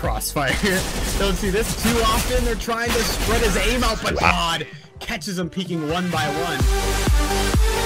crossfire. Don't see this too often. They're trying to spread his aim out, but God catches him peeking one by one.